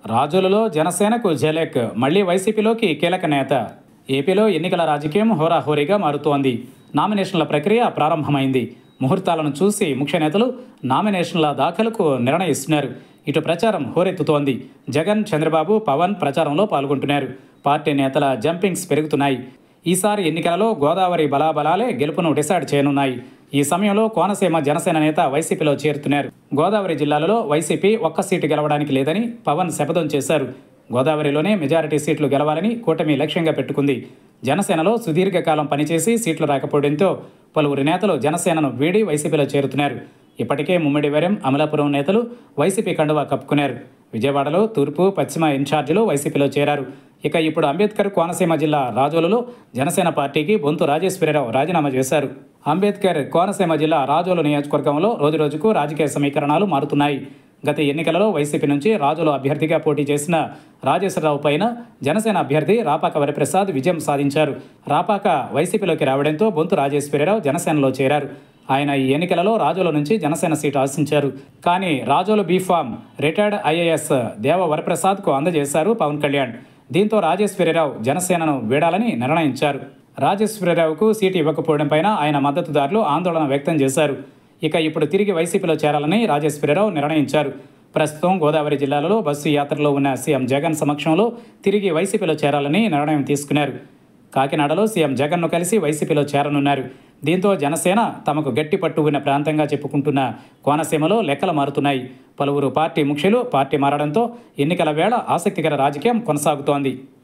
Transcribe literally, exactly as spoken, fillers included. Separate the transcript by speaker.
Speaker 1: రాజులలో జనసేనకు జలక్ మళ్లీ వైసీపీలోకి కీలక నేత. ఏపీలో ఎన్నికల రాజకీయం హోరాహోరీగా మారుతోంది. నామినేషన్ల ప్రక్రియ ప్రారంభమైంది. ముహూర్తాలను చూసి ముఖ్య నేతలు నామినేషన్ల దాఖలుకు నిర్ణయిస్తున్నారు. ఇటు ప్రచారం హోరెత్తుతోంది. జగన్, చంద్రబాబు, పవన్ ప్రచారంలో పాల్గొంటున్నారు. పార్టీ నేతల జంపింగ్స్ పెరుగుతున్నాయి. ఈసారి ఎన్నికలలో గోదావరి బలాబలాలే గెలుపును డిసైడ్ చేయనున్నాయి. ఈ సమయంలో కోనసీమ జనసేన నేత వైసీపీలో చేరుతున్నారు. గోదావరి జిల్లాలలో వైసీపీ ఒక్క సీటు గెలవడానికి లేదని పవన్ శపథం చేశారు. గోదావరిలోనే మెజారిటీ సీట్లు గెలవాలని కూటమి లక్ష్యంగా పెట్టుకుంది. జనసేనలో సుదీర్ఘకాలం పనిచేసి సీట్లు రాకపోవడంతో పలువురు నేతలు జనసేనను వీడి వైసీపీలో చేరుతున్నారు. ఇప్పటికే ముమ్మిడివరం, అమలాపురం నేతలు వైసీపీ కండువా కప్పుకున్నారు. విజయవాడలో తూర్పు, పశ్చిమ ఇన్ఛార్జీలు వైసీపీలో చేరారు. ఇక ఇప్పుడు అంబేద్కర్ కోనసీమ జిల్లా రాజోలులో జనసేన పార్టీకి బొంతు రాజేశ్వరరావు రాజీనామా చేశారు. అంబేద్కర్ కోనసీమ జిల్లా రాజోలు నియోజకవర్గంలో రోజురోజుకు రాజకీయ సమీకరణాలు మారుతున్నాయి. గత ఎన్నికలలో వైసీపీ నుంచి రాజోలు అభ్యర్థిగా పోటీ చేసిన రాజేశ్వరరావు పైన జనసేన అభ్యర్థి రాపాక వరప్రసాద్ విజయం సాధించారు. రాపాక వైసీపీలోకి రావడంతో బొంతు రాజేశ్వరరావు జనసేనలో చేరారు. ఆయన ఈ ఎన్నికలలో రాజోలు నుంచి జనసేన సీటు ఆశించారు. కానీ రాజోలు బీఫామ్ రిటైర్డ్ ఐఏఎస్ దేవ వరప్రసాద్కు అందజేశారు పవన్ కళ్యాణ్. దీంతో రాజేశ్వరరావు జనసేనను వీడాలని నిర్ణయించారు. రాజేశ్వరరావుకు సీటు ఇవ్వకపోవడంపై ఆయన మద్దతుదారులు ఆందోళన వ్యక్తం చేశారు. ఇక ఇప్పుడు తిరిగి వైసీపీలో చేరాలని రాజేశ్వరరావు నిర్ణయించారు. ప్రస్తుతం గోదావరి జిల్లాలలో బస్సు యాత్రలో ఉన్న సీఎం జగన్ సమక్షంలో తిరిగి వైసీపీలో చేరాలని నిర్ణయం తీసుకున్నారు. కాకినాడలో సీఎం జగన్ను కలిసి వైసీపీలో చేరనున్నారు. దీంతో జనసేన తమకు గట్టి పట్టు ఉన్న ప్రాంతంగా చెప్పుకుంటున్న కోనసీమలో లెక్కలు మారుతున్నాయి. పలువురు పార్టీ ముఖ్యులు పార్టీ మారడంతో ఎన్నికల వేళ ఆసక్తికర రాజకీయం కొనసాగుతోంది.